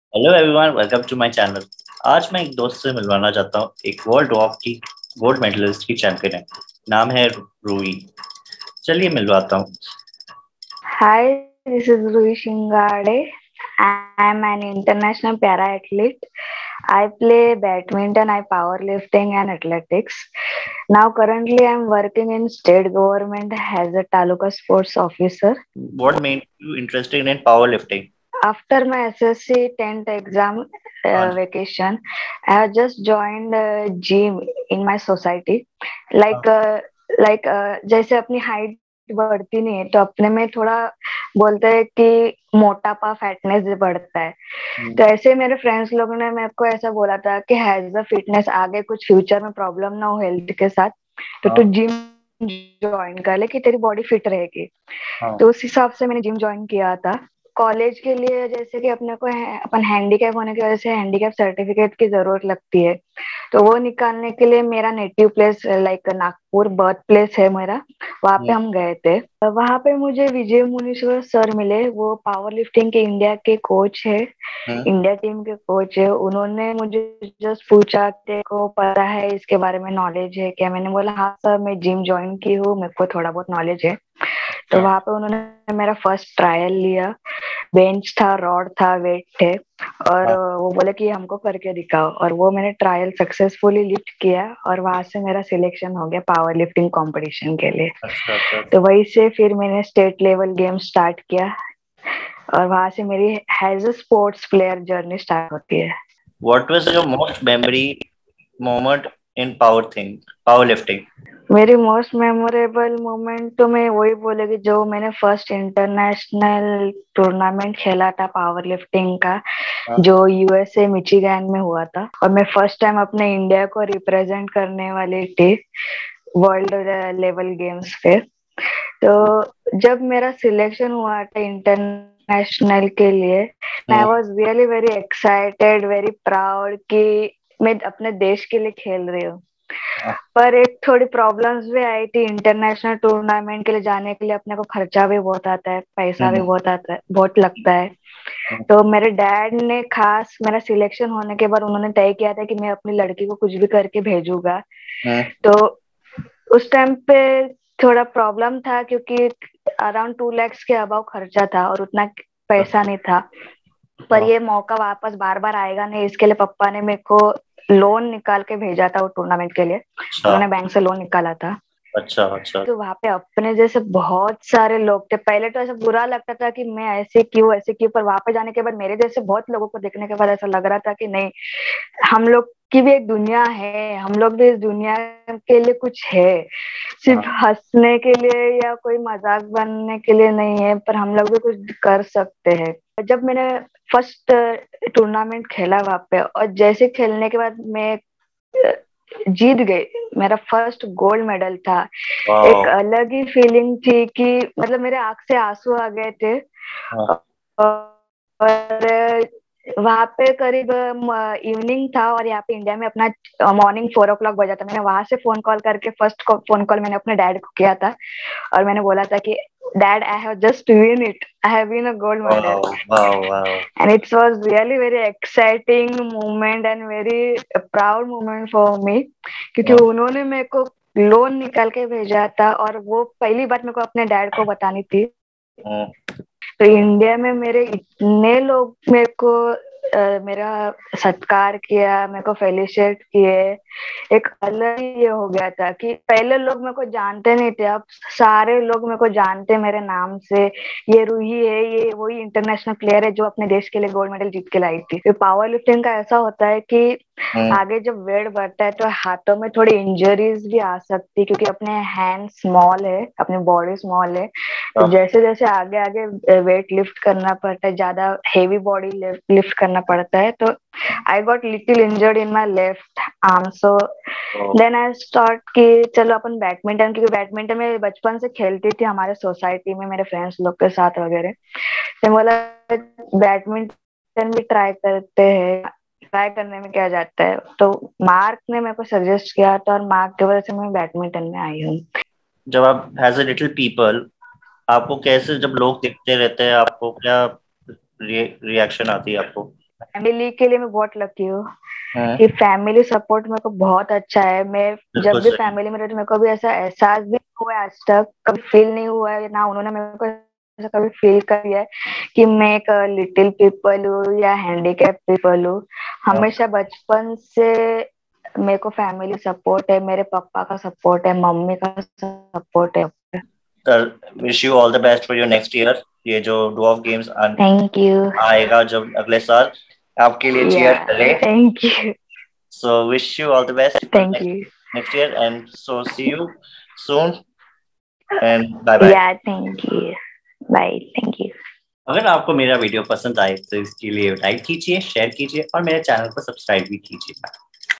Hello everyone, welcome to my channel. आज मैं एक दोस्त से मिलवाना चाहता हूँ। एक वर्ल्ड वॉक की गोल्ड मेडलिस्ट की चैंपियन है। नाम है रूही। चलिए मिलवाता हूँ। Hi, this is Rui Shingade. I am an international para athlete. I play badminton, I powerlifting and athletics. Now currently I am working in state government as a taluka sports officer. What made you interested in powerlifting? After my SSC 10th exam हाँ जी। vacation, I have just joined a gym in my society. हाँ। Like जैसे अपनी height बढ़ती नहीं है तो अपने में थोड़ा बोलते हैं कि मोटापा फैटनेस बढ़ता है। हम्म। तो ऐसे मेरे फ्रेंड्स लोगों ने मेरे को ऐसा बोला था कि हैज अ फिटनेस आगे कुछ फ्यूचर में प्रॉब्लम ना हो हेल्थ के साथ, तो तू हाँ। जिम ज्वाइन कर ले कि तेरी बॉडी फिट रहेगी। हाँ। तो उस हिसाब से मैंने जिम ज्वाइन किया था। कॉलेज के लिए जैसे कि अपने को अपन हैंडीकैप होने की वजह से हैंडीकैप सर्टिफिकेट की जरूरत लगती है, तो वो निकालने के लिए मेरा native place like Nagpur birth place है मेरा, वहां पे हम्म। हम गए थे। वहां पे मुझे विजय मुनीश्वर सर मिले, वो पावर लिफ्टिंग के इंडिया के कोच है, हम्म। इंडिया टीम के कोच है। उन्होंने मुझे जस्ट पूछा तेरे को पता है इसके बारे में नॉलेज है क्या? मैंने बोला हाँ सर, मैं जिम ज्वाइन की हूँ, मेरे को थोड़ा बहुत नॉलेज है। तो अच्छा। वहां पे उन्होंने मेरा फर्स्ट ट्रायल लिया। बेंच था, रॉड था, वेट थे, और हाँ। वो बोले कि हमको करके दिखाओ, और वो मैंने ट्रायल सक्सेसफुली लिफ्ट किया और वहां से मेरा सिलेक्शन हो गया पावर लिफ्टिंग कंपटीशन के लिए। अच्छा। अच्छा। तो वहीं से फिर मैंने स्टेट लेवल गेम स्टार्ट किया और वहां से मेरी as a sports player journey start होती है। What was your most memory moment in powerlifting? मेरी मोस्ट मेमोरेबल मोमेंट तो मैं वही बोलेगी जो मैंने फर्स्ट इंटरनेशनल टूर्नामेंट खेला था पावर लिफ्टिंग का, हाँ। जो यूएसए मिचिगन में हुआ था, और मैं फर्स्ट टाइम अपने इंडिया को रिप्रेजेंट करने वाली थी वर्ल्ड लेवल गेम्स पे। तो जब मेरा सिलेक्शन हुआ था इंटरनेशनल के लिए, I hmm. Was really very excited, very proud कि मैं अपने देश के लिए खेल रही हूँ। हाँ। पर एक थोड़ी प्रॉब्लम्स भी आई थी। इंटरनेशनल टूर्नामेंट के लिए जाने के लिए अपने को खर्चा भी बहुत आता है, पैसा भी हम्म। बहुत आता है, बहुत लगता है। हम्म। तो मेरे डैड ने खास मेरा सिलेक्शन होने के बाद उन्होंने तय किया था कि मैं अपनी लड़की को कुछ भी करके भेजूंगा। हम्म। तो उस टाइम पे थोड़ा प्रॉब्लम था क्योंकि अराउंड 2 lakhs के अबाव खर्चा था और उतना पैसा नहीं था। पर हाँ। ये मौका वापस बार बार आएगा नहीं, इसके लिए पापा ने मेरे को लोन निकाल के भेजा था वो टूर्नामेंट के लिए। अच्छा। उन्होंने बैंक से लोन निकाला था। अच्छा। अच्छा। तो वहां पे अपने जैसे बहुत सारे लोग थे। पहले तो ऐसा बुरा लगता था कि मैं ऐसे क्यों, पर वहां पे जाने के बाद मेरे जैसे बहुत लोगों को देखने के बाद ऐसा लग रहा था कि नहीं, हम लोग की भी एक दुनिया है, हम लोग भी इस दुनिया के लिए कुछ है, सिर्फ हाँ। हंसने के लिए या कोई मजाक बनने के लिए नहीं है, पर हम लोग भी कुछ कर सकते हैं। जब मैंने फर्स्ट टूर्नामेंट खेला वहां पे, और जैसे खेलने के बाद मैं जीत गई, मेरा फर्स्ट गोल्ड मेडल था। एक वाह। अलग ही फीलिंग थी कि मतलब मेरे आंख से आंसू आ गए थे। हाँ। और वहां पे करीब इवनिंग था, और यहाँ पे इंडिया में अपना मॉर्निंग 4 o'clock बजा था। मैंने वहां से फोन कॉल करके फर्स्ट फोन कॉल मैंने अपने डैड को किया था, और मैंने बोला था कि dad, I have just win it, I have win a gold medal. वाह। वाह। वाह। And it was really very exciting moment and very proud moment for me, क्योंकि हाँ। उन्होंने मेरे को लोन निकाल के भेजा था और वो पहली बार मेरे को अपने डैड को बतानी थी। हाँ। तो इंडिया में मेरे इतने लोग मेरे को मेरा सत्कार किया, मेरे को फेलिसिटेट किए। एक अलग ही ये हो गया था कि पहले लोग मेरे को जानते नहीं थे, अब सारे लोग मेरे को जानते मेरे नाम से। ये रूही है, ये वही इंटरनेशनल प्लेयर है जो अपने देश के लिए गोल्ड मेडल जीत के लाई थी। तो पावर लिफ्टिंग का ऐसा होता है कि हम्म। आगे जब वेट बढ़ता है तो हाथों में थोड़ी इंजरीज भी आ सकती है, क्योंकि अपने हैंड स्मॉल है, अपनी बॉडी स्मॉल है। तो हाँ। जैसे जैसे आगे आगे वेट लिफ्ट करना पड़ता है, ज्यादा हेवी बॉडी लिफ्ट करना पड़ता है, तो I got little injured in my left arm. So तो देन आई स्टार्ट कि चलो अपन बैडमिंटन, क्योंकि बैडमिंटन में बचपन से खेलती थी हमारे सोसाइटी में मेरे फ्रेंड्स लोग के साथ वगैरह। तो बोला बैडमिंटन भी ट्राई करते हैं, ट्राई करने में क्या जाता है। तो मार्क ने मेरे को सजेस्ट किया था, और मार्क की वजह से मैं बैडमिंटन में आई हूँ। जब आप एज ए लिटिल पीपल, आपको कैसे, जब लोग दिखते रहते हैं, आपको क्या रिएक्शन आती है आपको? फैमिली के लिए मैं बहुत लकी हूँ हाँ, कि फैमिली सपोर्ट मेरे को बहुत अच्छा है। मैं बिल्कुल जब भी सही। फैमिली में रहती हूँ, मेरे को भी ऐसा एहसास भी नहीं हुआ है आज तक, कभी फील नहीं हुआ है, ना उन्होंने मेरे को ऐसा कभी फील कर दिया है कि मैं एक लिटिल पीपल हूँ या हैंडीकैप पीपल हूँ। हाँ, हमेशा बचपन से मेरे को फैमिली सपोर्ट है, मेरे पापा का सपोर्ट है, मम्मी का सपोर्ट है। Sir wish you all the best for your next year. ये जो डॉफ गेम्स थैंक यू। आएगा जब अगले साल, आपके लिए या चीयर करे। Thank you. So wish you all the best for thank you. Next year and so see you soon and bye bye. या thank you. Bye. Thank you. अगर आपको मेरा वीडियो पसंद आए तो इसके लिए लाइक कीजिए, शेयर कीजिए और मेरे चैनल को सब्सक्राइब भी कीजिए।